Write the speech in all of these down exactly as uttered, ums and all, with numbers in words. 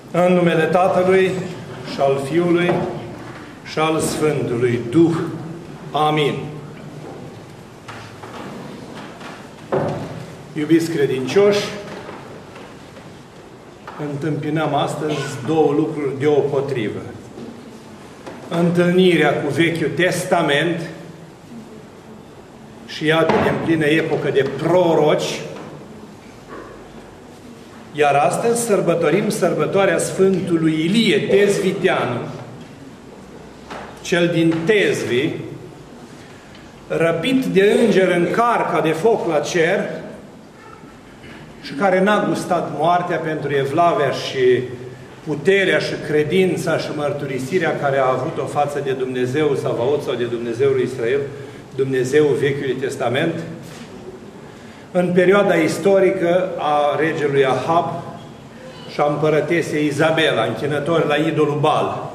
În numele Tatălui și al Fiului și al Sfântului Duh. Amin. Iubiți credincioși, întâmpinăm astăzi două lucruri deopotrivă. Întâlnirea cu Vechiul Testament și iată în plină epocă de proroci, iar astăzi sărbătorim sărbătoarea Sfântului Ilie Tezviteanu, cel din Tezvi, răpit de înger în carca de foc la cer și care n-a gustat moartea pentru evlavia și puterea și credința și mărturisirea care a avut-o față de Dumnezeu Savaot sau de Dumnezeul Israel, Dumnezeul Vechiului Testament, în perioada istorică a regelui Ahab și a împărătesei Izabela, închinători la idolul Baal.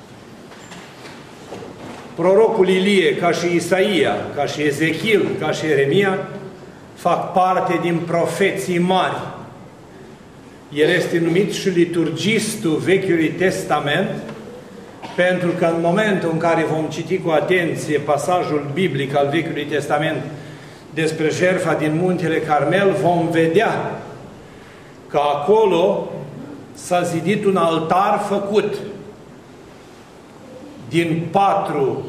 Prorocul Ilie, ca și Isaia, ca și Ezechiel, ca și Ieremia, fac parte din profeții mari. El este numit și liturgistul Vechiului Testament, pentru că în momentul în care vom citi cu atenție pasajul biblic al Vechiului Testament despre jertfa din Muntele Carmel, vom vedea că acolo s-a zidit un altar făcut din patru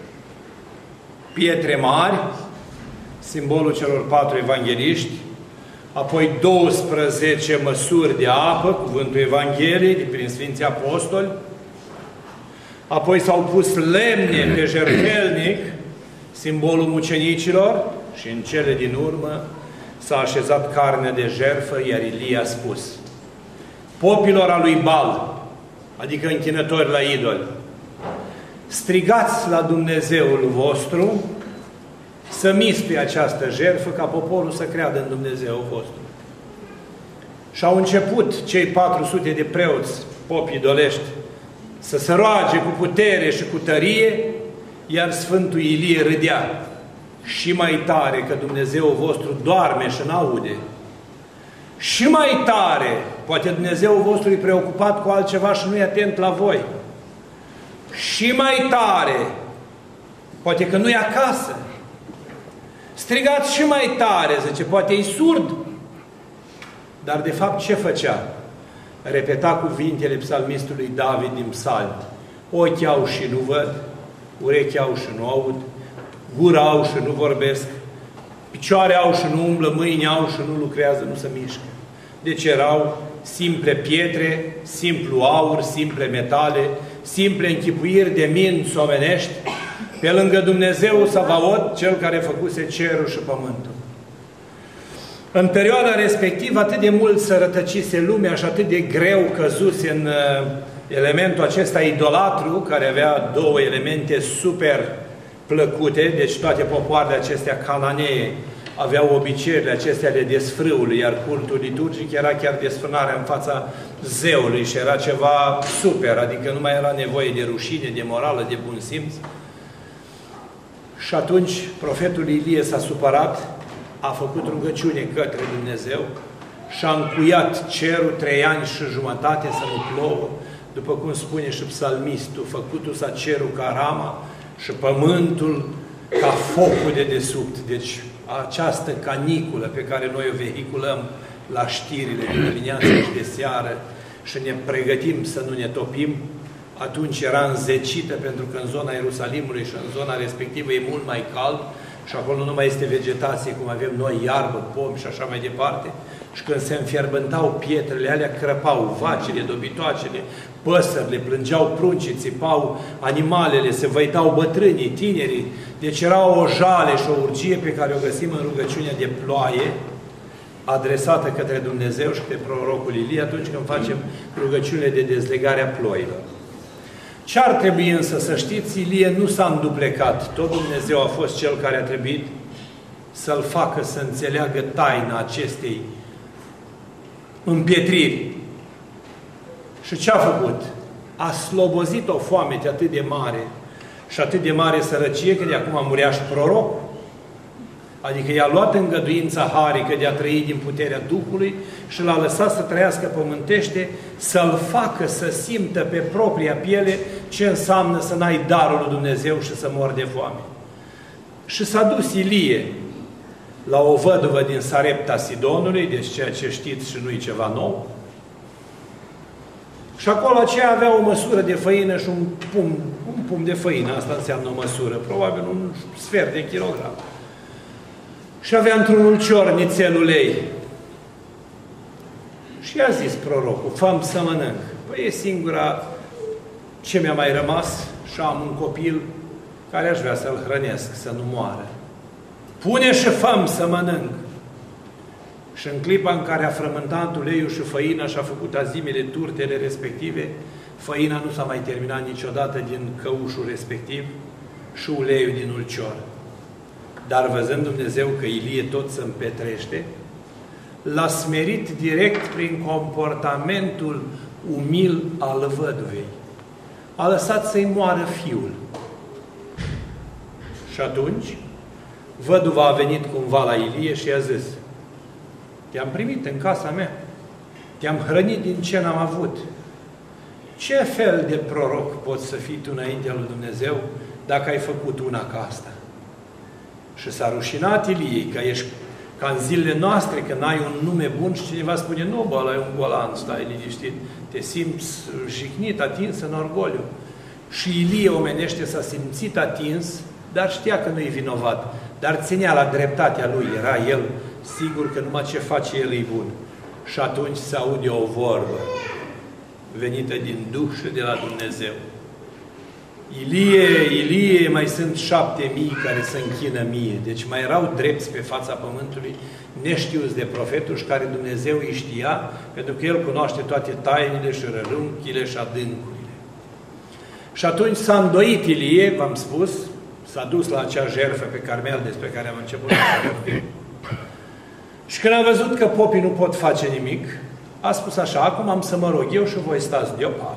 pietre mari, simbolul celor patru evangeliști, apoi douăsprezece măsuri de apă, cuvântul Evangheliei, prin Sfinții Apostoli, apoi s-au pus lemne pe jertfelnic, simbolul mucenicilor, și în cele din urmă s-a așezat carne de jertfă, iar Ilie a spus: popilor a lui Baal, adică închinători la idoli, strigați la Dumnezeul vostru să mistuie această jertfă ca poporul să creadă în Dumnezeul vostru. Și au început cei patru sute de preoți, popi idolești, să se roage cu putere și cu tărie, iar Sfântul Ilie râdea: și mai tare că Dumnezeul vostru doarme și n-aude. Și mai tare, poate Dumnezeul vostru e preocupat cu altceva și nu e atent la voi. Și mai tare, poate că nu e acasă. Strigați și mai tare, zice, poate e surd. Dar de fapt ce făcea? Repeta cuvintele psalmistului David din psalmi: ochi au și nu văd, urechi au și nu aud, gură au și nu vorbesc, picioare au și nu umblă, mâini au și nu lucrează, nu se mișcă. Deci erau simple pietre, simplu aur, simple metale, simple închipuiri de minți omenești, pe lângă Dumnezeu Savaot, Cel care făcuse cerul și pământul. În perioada respectivă, atât de mult se rătăcise lumea și atât de greu căzuse în uh, elementul acesta idolatru, care avea două elemente super plăcute, deci toate popoarele acestea cananee aveau obiceiurile acestea de desfrâului, iar cultul liturgic era chiar desfrânarea în fața zeului și era ceva super, adică nu mai era nevoie de rușine, de morală, de bun simț. Și atunci profetul Ilie s-a supărat, a făcut rugăciune către Dumnezeu și a încuiat cerul trei ani și jumătate să nu plouă, după cum spune și psalmistul: făcutul s-a cerul ca rama și pământul ca focul de desubt. Deci această caniculă pe care noi o vehiculăm la știrile de dimineață și de seară și ne pregătim să nu ne topim, atunci era înzecită, pentru că în zona Ierusalimului și în zona respectivă e mult mai cald și acolo nu mai este vegetație cum avem noi, iarbă, pomi și așa mai departe. Și când se înfierbântau pietrele alea, crăpau vacile, dobitoacele, păsările, plângeau pruncii, țipau animalele, se văitau bătrânii, tinerii. Deci era o jale și o urgie pe care o găsim în rugăciunea de ploaie, adresată către Dumnezeu și pe prorocul Ilie atunci când facem rugăciunile de dezlegare a ploilor. Ce ar trebui însă să știți? Ilie nu s-a înduplecat. Tot Dumnezeu a fost Cel care a trebuit să-l facă să înțeleagă taina acestei împietriri. Și ce a făcut? A slobozit o foamete atât de mare și atât de mare sărăcie, că de acum murea și prorocul. Adică i-a luat îngăduința harică de a trăi din puterea Duhului și l-a lăsat să trăiască pământește, să-l facă să simtă pe propria piele ce înseamnă să n-ai darul lui Dumnezeu și să mori de foame. Și s-a dus Ilie la o văduvă din Sarepta Sidonului, deci ceea ce știți și nu-i ceva nou. Și acolo aceea avea o măsură de făină și un pum, un pum de făină, asta înseamnă o măsură, probabil un sfert de kilogram. Și avea într-un ulcior nițel ulei. Și i-a zis prorocul, fă-mi să mănânc. Păi e singura ce mi-a mai rămas și am un copil care aș vrea să-l hrănesc, să nu moară. Pune și fă-mi să mănânc. Și în clipa în care a frământat uleiul și făina și a făcut azimile turtele respective, făina nu s-a mai terminat niciodată din căușul respectiv și uleiul din ulcior. Dar văzând Dumnezeu că Ilie tot se împetrește, l-a smerit direct prin comportamentul umil al văduvei. A lăsat să-i moară fiul. Și atunci, văduva a venit cumva la Ilie și i-a zis, te-am primit în casa mea, te-am hrănit din ce n-am avut. Ce fel de proroc poți să fii tu înaintea lui Dumnezeu dacă ai făcut una ca asta? Și s-a rușinat Ilie, că ești ca în zilele noastre, că n-ai un nume bun și cineva spune, nu, bă, ăla e un golan, stai liniștit, te simți jignit, atins în orgoliu. Și Ilie omenește s-a simțit atins, dar știa că nu-i vinovat, dar ținea la dreptatea lui, era el sigur că numai ce face el e bun. Și atunci se aude o vorbă venită din Duh și de la Dumnezeu. Ilie, Ilie, mai sunt șapte mii care se închină mie. Deci mai erau drepți pe fața pământului, neștiuți de profetul și care Dumnezeu îi știa, pentru că El cunoaște toate tainele și rărunchile și adâncurile. Și atunci s-a îndoit Ilie, v-am spus, s-a dus la acea jertfă pe Carmel despre care am început să vorbim. Și când a văzut că popii nu pot face nimic, a spus așa, acum am să mă rog eu și voi stați deoparte.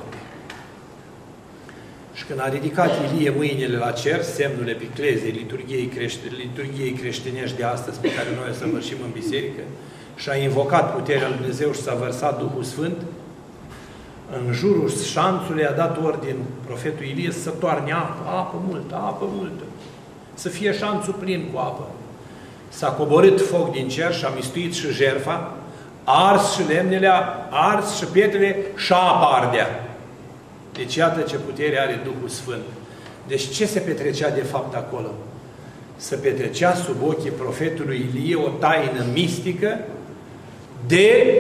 Și când a ridicat Ilie mâinile la cer, semnul epiclezei, liturgiei, crești, liturgiei creștinești de astăzi, pe care noi o să mărșim în biserică, și a invocat puterea lui Dumnezeu și s-a vărsat Duhul Sfânt, în jurul șanțului a dat ordin profetul Ilie să toarne apă, apă multă, apă multă, să fie șanțul plin cu apă. S-a coborât foc din cer și a mistuit și jertfa, ars și lemnele, ars și pietrele și apa ardea. Deci iată ce putere are Duhul Sfânt. Deci ce se petrecea de fapt acolo? Se petrecea sub ochii profetului Ilie o taină mistică de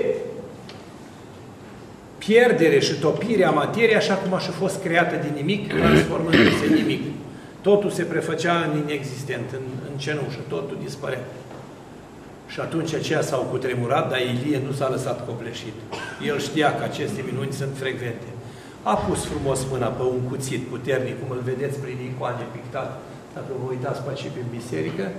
pierdere și topire a materiei așa cum a și fost creată din nimic, transformându-se în nimic. Totul se prefăcea în inexistent, în, în cenușă, totul dispărea. Și atunci aceia s-au cutremurat, dar Ilie nu s-a lăsat copleșit. El știa că aceste minuni sunt frecvente. A pus frumos mâna pe un cuțit puternic, cum îl vedeți prin icoane pictat, dacă vă uitați pe aici prin biserică,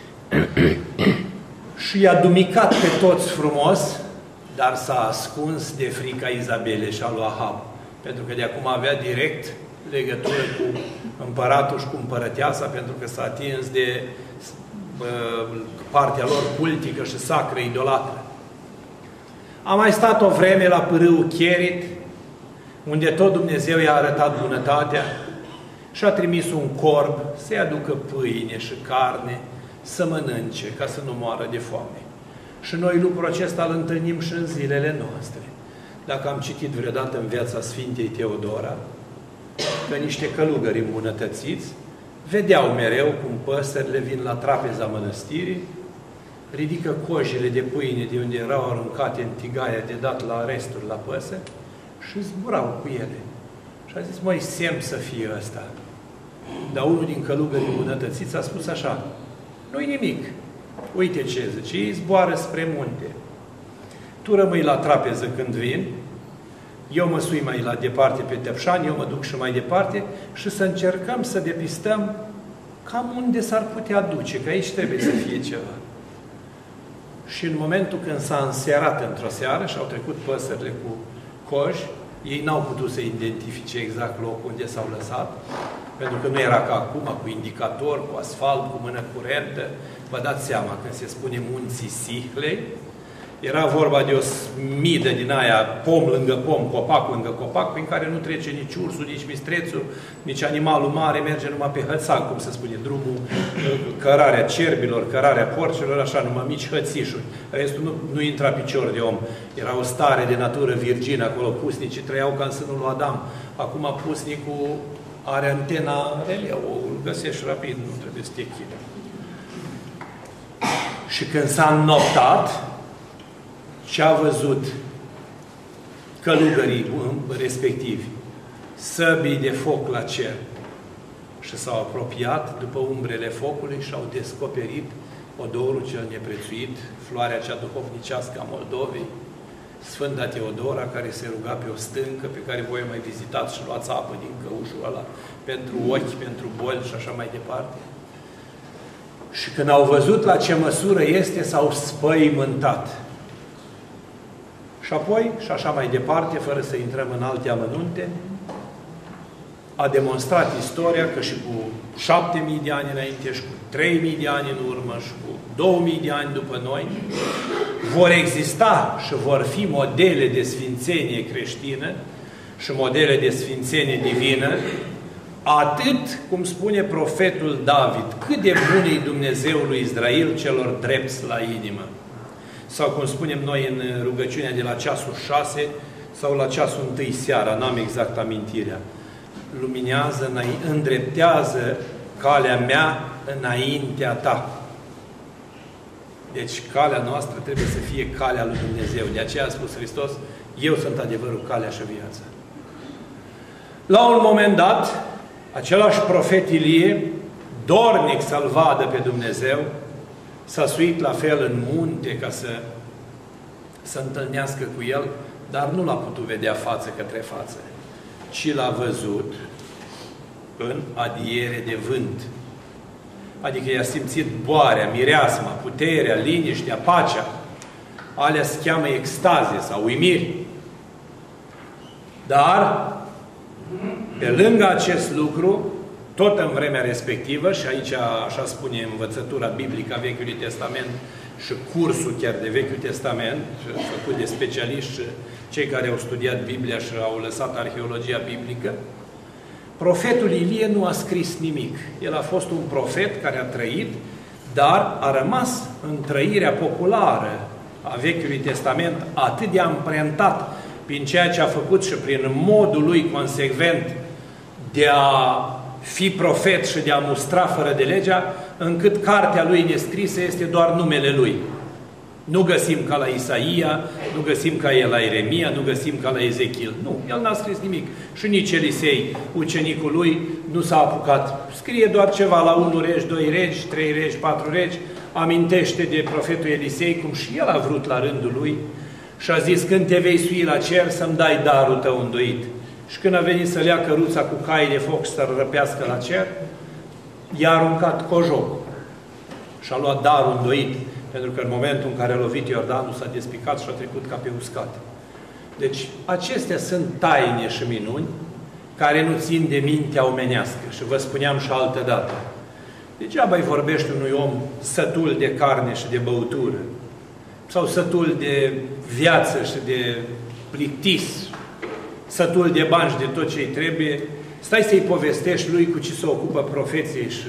și i-a dumicat pe toți frumos, dar s-a ascuns de frica Izabele și a lui Ahab. Pentru că de acum avea direct legătură cu împăratul și cu împărăteasa, pentru că s-a atins de uh, partea lor cultică și sacră, idolatră. A mai stat o vreme la pârâul Cherit, unde tot Dumnezeu i-a arătat bunătatea și a trimis un corb să-i aducă pâine și carne, să mănânce, ca să nu moară de foame. Și noi lucrul acesta îl întâlnim și în zilele noastre. Dacă am citit vreodată în viața Sfintei Teodora, că niște călugări îmbunătățiți vedeau mereu cum păsările vin la trapeza mănăstirii, ridică cojile de pâine de unde erau aruncate în tigaia de dat la resturi la păsări și zburau cu ele. Și a zis, măi, semn să fie ăsta. Dar unul din călugării îmbunătățiți a spus așa, nu-i nimic. Uite ce zice, ei zboară spre munte. Tu rămâi la trapeză când vin, eu mă sui mai la departe pe Tăpșani, eu mă duc și mai departe și să încercăm să depistăm cam unde s-ar putea duce, că aici trebuie să fie ceva. Și în momentul când s-a înserat într-o seară și au trecut păsările cu coji, ei n-au putut să identifice exact locul unde s-au lăsat, Pentru că nu era ca acum, cu indicator, cu asfalt, cu mână curentă. Vă dați seama, când se spune munții Sihlei, era vorba de o smidă din aia, pom lângă pom, copac lângă copac, prin care nu trece nici ursul, nici mistrețul, nici animalul mare, merge numai pe hățac, cum se spune, drumul, cărarea cerbilor, cărarea porcilor, așa, numai mici hățișuri. Restul nu, nu intra picior de om. Era o stare de natură virgină acolo, pusnicii trăiau ca în sânul lui Adam. Acum pusnicul are antena relea, o găsești rapid, nu trebuie să te chide. Și când s-a înnoptat, ce-a văzut călugării respectivi? Săbii de foc la cer. Și s-au apropiat după umbrele focului și au descoperit odorul cel neprețuit, floarea cea duhovnicească a Moldovei, Sfânta Teodora, care se ruga pe o stâncă, pe care voi mai vizitați și luați apă din căușul ăla, pentru ochi, pentru boli și așa mai departe. Și când au văzut la ce măsură este, s-au spăimântat. Și apoi, și așa mai departe, fără să intrăm în alte amănunte, a demonstrat istoria că și cu șapte mii de ani înainte, și cu trei mii de ani în urmă, și cu două mii de ani după noi, vor exista și vor fi modele de sfințenie creștină și modele de sfințenie divină, atât, cum spune profetul David, cât de bun e Dumnezeul lui Israel celor drepți la inimă. Sau cum spunem noi în rugăciunea de la ceasul șase sau la ceasul întâi seara, n-am exact amintirea. Luminează, îndreptează calea mea înaintea ta. Deci calea noastră trebuie să fie calea lui Dumnezeu. De aceea a spus Hristos, eu sunt adevărul, calea și viața. La un moment dat, același profet Ilie, dornic să-L vadă pe Dumnezeu, s-a suit la fel în munte ca să se întâlnească cu El, dar nu l-a putut vedea față către față, ci l-a văzut în adiere de vânt. Adică i-a simțit boarea, mireasma, puterea, liniștea, pacea. Alea se cheamă extaze sau uimiri. Dar, pe lângă acest lucru, tot în vremea respectivă, și aici așa spune învățătura biblică a Vechiului Testament și cursul chiar de Vechiul Testament, făcut de specialiști, cei care au studiat Biblia și au lăsat arheologia biblică, profetul Ilie nu a scris nimic. El a fost un profet care a trăit, dar a rămas în trăirea populară a Vechiului Testament atât de amprentat prin ceea ce a făcut și prin modul lui consecvent de a fi profet și de a mustra fără de legea, încât cartea lui nescrisă este doar numele lui. Nu găsim ca la Isaia, nu găsim ca el la Ieremia, nu găsim ca la Ezechiel. Nu, el n-a scris nimic. Și nici Elisei, ucenicul lui, nu s-a apucat. Scrie doar ceva la unu regi, doi regi, trei regi, patru regi, amintește de profetul Elisei, cum și el a vrut la rândul lui, și a zis, când te vei sui la cer, să-mi dai darul tău îndoit. Și când a venit să lea căruța cu cai de foc și să-l răpească la cer, i-a aruncat cojocul. Și a luat darul îndoit, pentru că în momentul în care a lovit Iordanul s-a despicat și a trecut ca pe uscat. Deci, acestea sunt taine și minuni care nu țin de mintea omenească. Și vă spuneam și altă dată. Degeaba îi vorbești unui om sătul de carne și de băutură, sau sătul de viață și de plictis, sătul de bani și de tot ce-i trebuie, stai să-i povestești lui cu ce se ocupă profeții și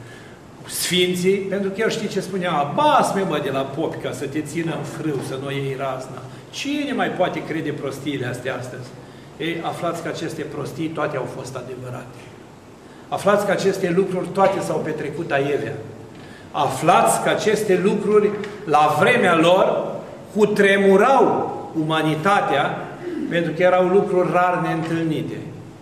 sfinții, pentru că el știe ce spunea, abas-me, bă, de la popi, ca să te țină în frâu, să nu iei razna. Cine mai poate crede prostiile astea astăzi? Ei, aflați că aceste prostii toate au fost adevărate. Aflați că aceste lucruri toate s-au petrecut aievea. Aflați că aceste lucruri, la vremea lor, cutremurau umanitatea, pentru că erau lucruri rar neîntâlnite.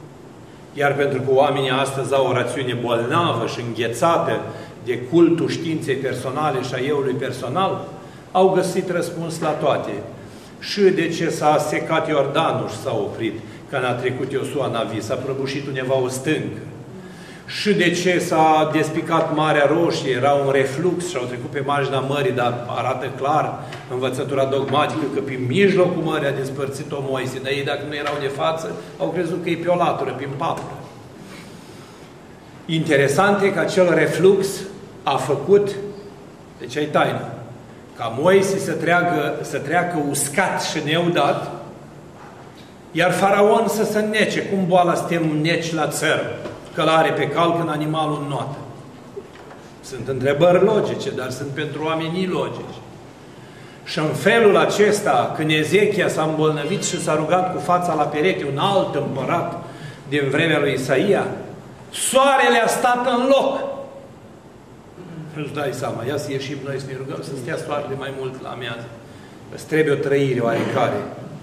Iar pentru că oamenii astăzi au o rațiune bolnavă și înghețată de cultul științei personale și a euului personal, au găsit răspuns la toate. Și de ce s-a secat Iordanul și s-a oprit, că n-a trecut Iosua Navi, s-a prăbușit undeva o stâncă. Și de ce s-a despicat Marea Roșie, era un reflux și au trecut pe marginea mării, dar arată clar învățătura dogmatică că prin mijlocul mării a despărțit-o Moise. Dar ei, dacă nu erau de față, au crezut că e pe o latură, prin papură. Interesant e că acel reflux a făcut, deci ai taină, ca Moise să treacă, să treacă uscat și neudat, iar Faraon să se înnece. Cum boala să te înneci la țăr? Călare pe cal când animalul înnoată. Sunt întrebări logice, dar sunt pentru oamenii logici. Și în felul acesta, când Ezechia s-a îmbolnăvit și s-a rugat cu fața la perete, un alt împărat din vremea lui Isaia, soarele a stat în loc. Nu-ți dai seama, ia să ieșim noi să ne rugăm să stea soarele mai mult la amiază. Îți trebuie o trăire oarecare.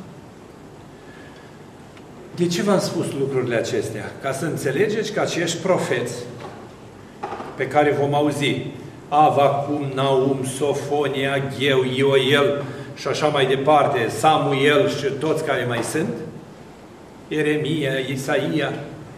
De ce v-am spus lucrurile acestea? Ca să înțelegeți că acești profeți pe care vom auzi, Avacum, Naum, Sofonia, Agheu, Ioel și așa mai departe, Samuel și toți care mai sunt, Ieremia, Isaia,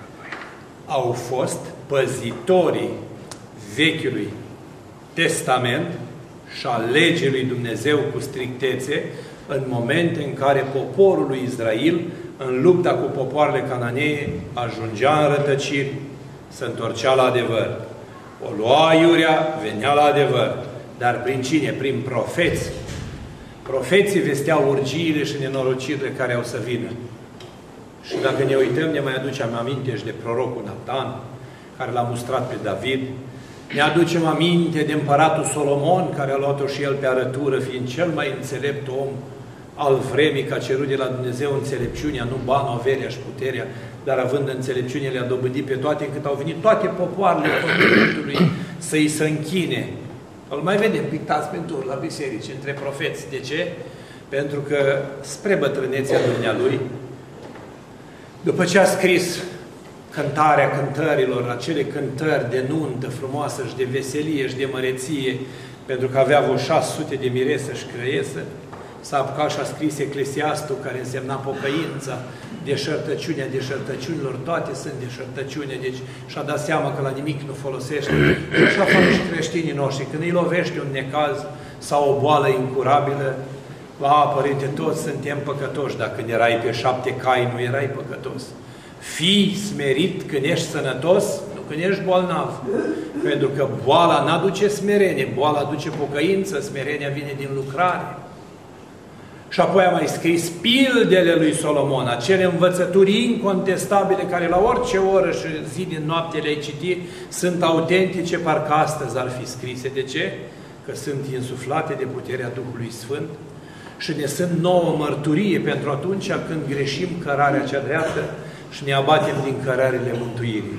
au fost păzitorii Vechiului Testament și a legii lui Dumnezeu cu strictețe în momente în care poporul lui Israel, în lupta cu popoarele cananee, ajungea în rătăciri, se întorcea la adevăr. O lua iurea, venea la adevăr. Dar prin cine? Prin profeți. Profeții vesteau urgiile și nenorocirile care au să vină. Și dacă ne uităm, ne mai aducem aminte și de prorocul Natan, care l-a mustrat pe David. Ne aducem aminte de împăratul Solomon, care a luat-o și el pe arătură, fiind cel mai înțelept om al vremii, că a cerut de la Dumnezeu înțelepciunea, nu banul, averea și puterea, dar având înțelepciune le-a dobândit pe toate, încât au venit toate popoarele pământului să-i se închine. Îl mai vedem pictați pe tur la biserici, între profeți. De ce? Pentru că spre bătrânețea dumnealui, după ce a scris cântarea cântărilor, acele cântări de nuntă frumoasă și de veselie și de măreție, pentru că avea vreo șase sute de miresă și crăiesă, s-a apucat și a scris Eclesiastul, care însemna pocăința, deșertăciunea deșertăciunilor, toate sunt deșertăciune, deci și-a dat seama că la nimic nu folosește. Și așa fac și creștinii noștri. Când îi lovește un necaz sau o boală incurabilă, a, părinte, toți suntem păcătoși. Dacă când erai pe șapte cai, nu erai păcătos. Fii smerit când ești sănătos, nu când ești bolnav. Pentru că boala n-aduce smerenie, boala aduce pocăință, smerenia vine din lucrare. Și apoi a mai scris pildele lui Solomon, acele învățături incontestabile care la orice oră și zi din noapte le-ai citit, sunt autentice, parcă astăzi ar fi scrise. De ce? Că sunt insuflate de puterea Duhului Sfânt și ne sunt nouă mărturie pentru atunci când greșim cărarea cea dreaptă și ne abatem din cărările mântuirii.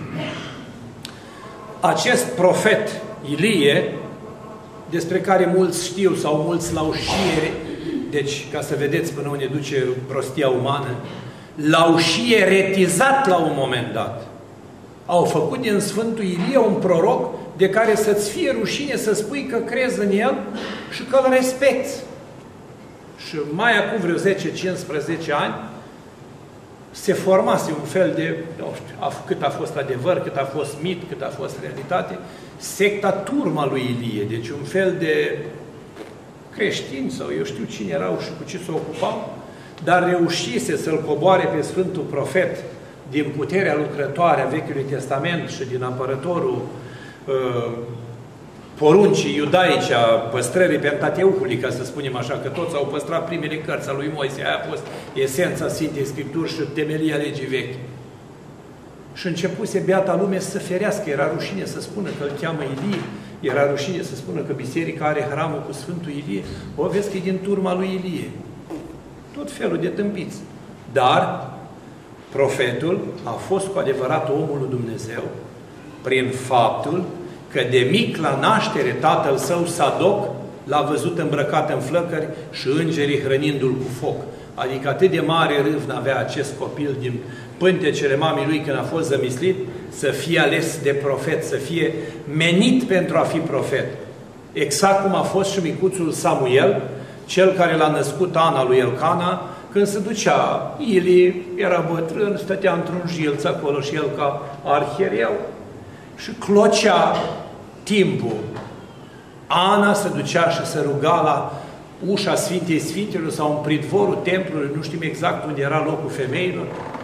Acest profet Ilie, despre care mulți știu sau mulți l-au știere, deci, ca să vedeți până unde duce prostia umană, l-au și eretizat la un moment dat. Au făcut din Sfântul Ilie un proroc de care să-ți fie rușine să spui că crezi în el și că îl respecti. Și mai acum vreo zece cincisprezece ani se formase un fel de, nu știu, cât a fost adevăr, cât a fost mit, cât a fost realitate, secta turma lui Ilie. Deci un fel de creștini sau eu știu cine erau și cu ce se ocupau, dar reușise să-l coboare pe Sfântul Profet din puterea lucrătoare a Vechiului Testament și din apărătorul uh, poruncii iudaice a păstrării Pentateucului, ca să spunem așa, că toți au păstrat primele cărți a lui Moise, aia a fost esența Sfintei Scripturi și temelia legii vechi. Și începuse beata lume să se ferească, era rușine să spună că îl cheamă Ilie, era rușine să spună că biserica are hramul cu Sfântul Ilie, o vezi că e din turma lui Ilie. Tot felul de tâmpiți. Dar profetul a fost cu adevărat omul lui Dumnezeu prin faptul că de mic la naștere tatăl său Sadoc l-a văzut îmbrăcat în flăcări și îngerii hrănindu-l cu foc. Adică atât de mare râvnă avea acest copil din pântecele mamei lui când a fost zămislit, să fie ales de profet, să fie menit pentru a fi profet. Exact cum a fost și micuțul Samuel, cel care l-a născut Ana lui Elcana, când se ducea, Ili era bătrân, stătea într-un jilț acolo și el ca arhiereu și clocea timpul. Ana se ducea și se ruga la ușa Sfintei Sfintelor sau în pridvorul templului, nu știm exact unde era locul femeilor,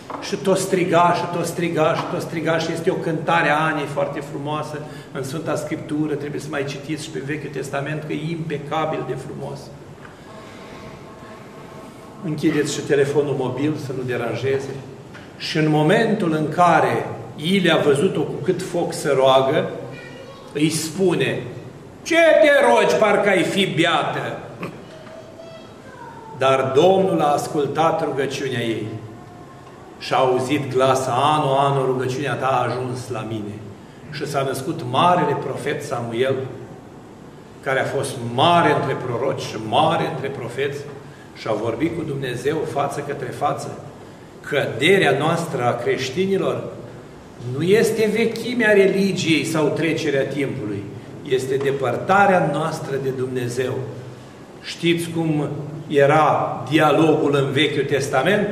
Și tot striga, și tot striga, și tot striga, și este o cântare a Anei foarte frumoasă în Sfânta Scriptură, trebuie să mai citiți și pe Vechiul Testament, că e impecabil de frumos. Închideți și telefonul mobil să nu deranjeze. Și în momentul în care Ilie a văzut-o cu cât foc se roagă, îi spune: ce te rogi, parcă ai fi beată? Dar Domnul a ascultat rugăciunea ei și a auzit glas: Anu, Anu, rugăciunea ta a ajuns la mine. Și s-a născut marele profet Samuel, care a fost mare între proroci și mare între profeți și a vorbit cu Dumnezeu față către față. Căderea noastră a creștinilor nu este vechimea religiei sau trecerea timpului, este depărtarea noastră de Dumnezeu. Știți cum era dialogul în Vechiul Testament?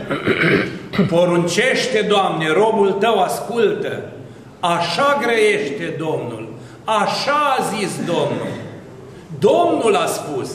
Poruncește, Doamne, robul tău ascultă. Așa grăiește Domnul. Așa a zis Domnul. Domnul a spus.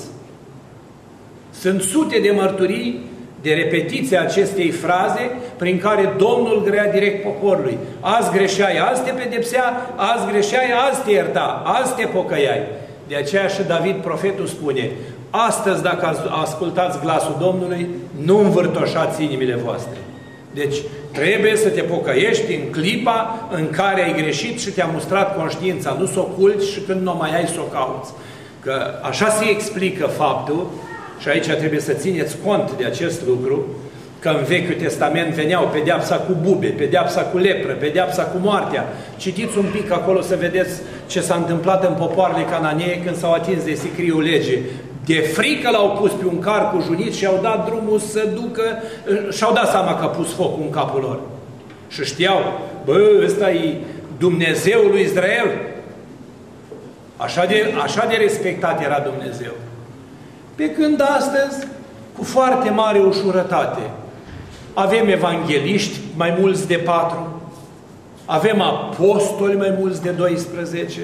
Sunt sute de mărturii de repetiție a acestei fraze prin care Domnul grea direct poporului. Azi greșeai, azi te pedepsea, azi greșeai, azi te ierta, azi te pocăiai. De aceea și David, profetul, spune: astăzi, dacă ascultați glasul Domnului, nu învârtoșați inimile voastre. Deci, trebuie să te pocăiești în clipa în care ai greșit și te-a mustrat conștiința. Nu s-o oculți și când nu mai ai, s-o cauți. Că așa se explică faptul, și aici trebuie să țineți cont de acest lucru, că în Vechiul Testament veneau pedeapsa cu bube, pedeapsa cu lepră, pedeapsa cu moartea. Citiți un pic acolo să vedeți ce s-a întâmplat în popoarele cananee când s-au atins de sicriul legii. De frică l-au pus pe un car cu juniți și au dat drumul să ducă, și-au dat seama că a pus focul în capul lor. Și știau: bă, ăsta e Dumnezeul lui Israel. Așa de, așa de respectat era Dumnezeu. Pe când astăzi, cu foarte mare ușurătate, avem evangeliști mai mulți de patru, avem apostoli mai mulți de doisprezece,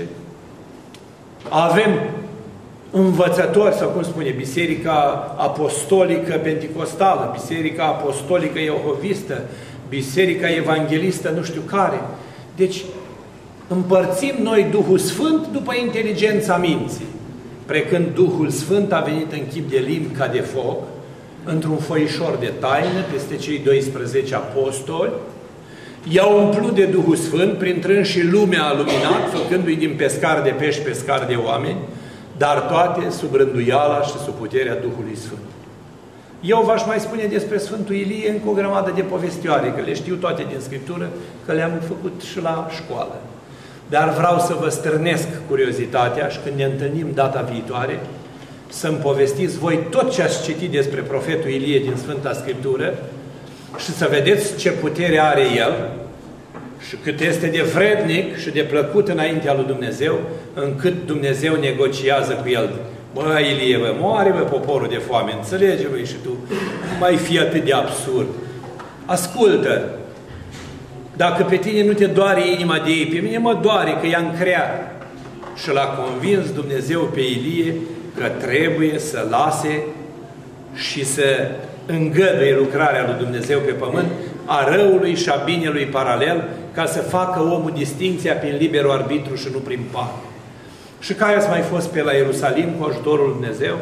avem învățători, sau cum spune, Biserica Apostolică Penticostală, Biserica Apostolică Iehovistă, Biserica Evanghelistă nu știu care. Deci, împărțim noi Duhul Sfânt după inteligența minții. Precând Duhul Sfânt a venit în chip de limbi ca de foc, într-un foișor de taină, peste cei doisprezece apostoli, i-au umplut de Duhul Sfânt, printrând și lumea a luminat, făcându-i din pescar de pești pescar de oameni, dar toate sub rânduiala și sub puterea Duhului Sfânt. Eu v-aș mai spune despre Sfântul Ilie încă o grămadă de povestioare, că le știu toate din Scriptură, că le-am făcut și la școală. Dar vreau să vă stârnesc curiozitatea și când ne întâlnim data viitoare, să-mi povestiți voi tot ce ați citit despre profetul Ilie din Sfânta Scriptură și să vedeți ce putere are el și cât este de vrednic și de plăcut înaintea lui Dumnezeu, încât Dumnezeu negociază cu el. Bă, Ilie, bă, moare, bă, poporul de foame, înțelege, bă, și tu, nu mai fi atât de absurd. Ascultă! Dacă pe tine nu te doare inima de ei, pe mine mă doare că i-am creat. Și l-a convins Dumnezeu pe Ilie că trebuie să lase și să îngăduie lucrarea lui Dumnezeu pe pământ, a răului și a binelui paralel, ca să facă omul distinția prin liberul arbitru și nu prin par. Și care ați mai fost pe la Ierusalim cu ajutorul lui Dumnezeu?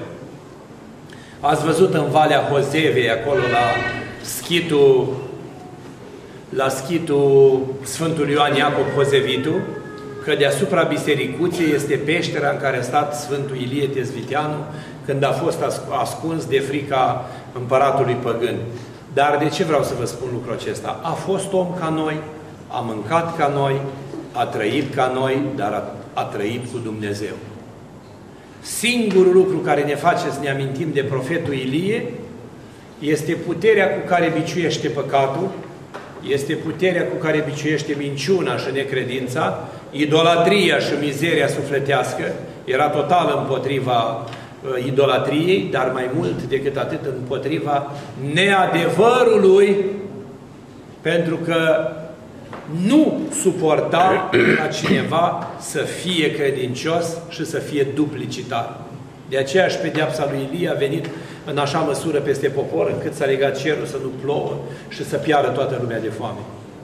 Ați văzut în Valea Hozevei, acolo la schitul la schitul Sfântul Ioan Iacob Hozevitu, că deasupra bisericuței este peștera în care a stat Sfântul Ilie Tezviteanu când a fost ascuns de frica împăratului păgân. Dar de ce vreau să vă spun lucrul acesta? A fost om ca noi, a mâncat ca noi, a trăit ca noi, dar a, a trăit cu Dumnezeu. Singurul lucru care ne face să ne amintim de profetul Ilie este puterea cu care biciuiește păcatul, este puterea cu care biciuiește minciuna și necredința, idolatria și mizeria sufletească, era total împotriva uh, idolatriei, dar mai mult decât atât împotriva neadevărului, pentru că nu suporta ca cineva să fie credincios și să fie duplicitar. De aceea și pedeapsa lui Ilie a venit în așa măsură peste popor, încât s-a legat cerul să nu plouă și să piară toată lumea de foame.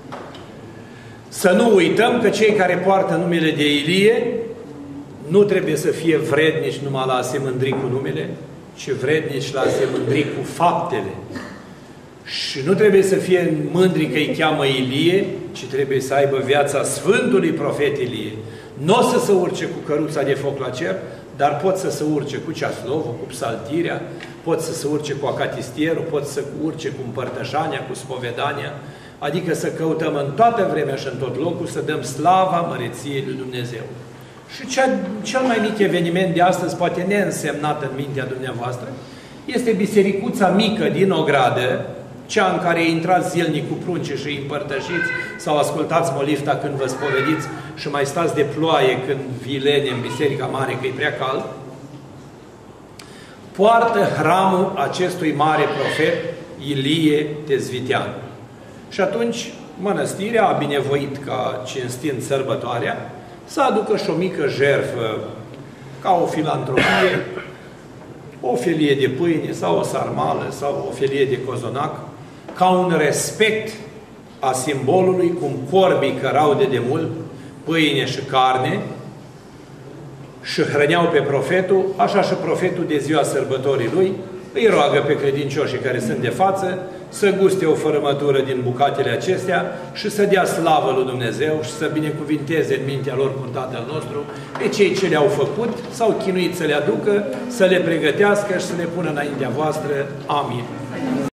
Să nu uităm că cei care poartă numele de Ilie nu trebuie să fie vrednici numai la a se mândri cu numele, ci vrednici la a se mândri cu faptele. Și nu trebuie să fie mândri că îi cheamă Ilie, ci trebuie să aibă viața Sfântului Profet Ilie. Nu o să se urce cu căruța de foc la cer, dar pot să se urce cu ceaslovul, cu psaltirea, pot să se urce cu acatistierul, pot să se urce cu împărtășania, cu spovedania, adică să căutăm în toată vremea și în tot locul să dăm slava măreției lui Dumnezeu. Și cea, cel mai mic eveniment de astăzi, poate neînsemnat în mintea dumneavoastră, este bisericuța mică din ogradă, cea în care intrați zilnic cu prunci și îi împărtășiți sau ascultați molifta când vă spovediți și mai stați de ploaie când vilene în biserica mare că e prea cald, poartă hramul acestui mare profet Ilie Tezvitean. Și atunci mănăstirea a binevoit ca cinstind sărbătoarea să aducă și o mică jertfă ca o filantropie, o felie de pâine sau o sarmală sau o felie de cozonac, ca un respect a simbolului cum corbii cărau de demult pâine și carne și hrăneau pe profetul, așa și profetul de ziua sărbătorii lui îi roagă pe credincioșii care sunt de față să guste o fărâmătură din bucatele acestea și să dea slavă lui Dumnezeu și să binecuvinteze în mintea lor cu Tatăl nostru pe cei ce le-au făcut sau chinuit să le aducă, să le pregătească și să le pună înaintea voastră. Amin.